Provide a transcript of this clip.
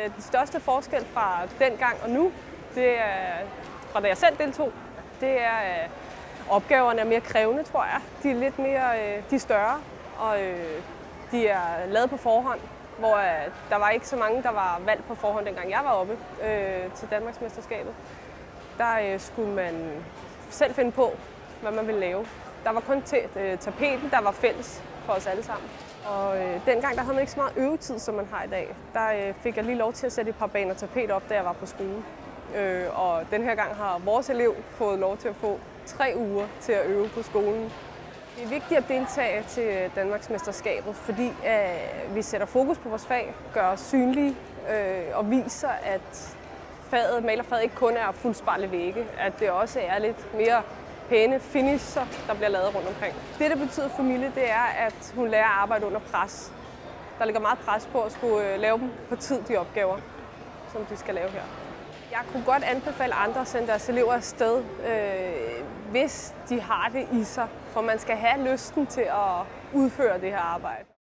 den største forskel fra dengang og nu, det er, fra da jeg selv deltog, det er, opgaverne er mere krævende, tror jeg. De er lidt mere, de er større, og de er lavet på forhånd, hvor der var ikke så mange, der var valgt på forhånd, dengang jeg var oppe til Danmarksmesterskabet. Der skulle man selv finde på, hvad man ville lave. Der var kun tapeten, der var fælles for os alle sammen. Og dengang der havde man ikke så meget øvetid, som man har i dag. Der fik jeg lige lov til at sætte et par baner tapet op, da jeg var på skole. Og den her gang har vores elev fået lov til at få 3 uger til at øve på skolen. Det er vigtigt at deltage til Danmarksmesterskabet, fordi vi sætter fokus på vores fag, gør os synlige og viser, at malerfaget ikke kun er fuldspejlede vægge, at det også er lidt mere pæne finisher, der bliver lavet rundt omkring. Det betyder for Mille, det er, at hun lærer at arbejde under pres. Der ligger meget pres på at skulle lave dem på tid, de opgaver, som de skal lave her. Jeg kunne godt anbefale andre at sende deres elever afsted, hvis de har det i sig, for man skal have lysten til at udføre det her arbejde.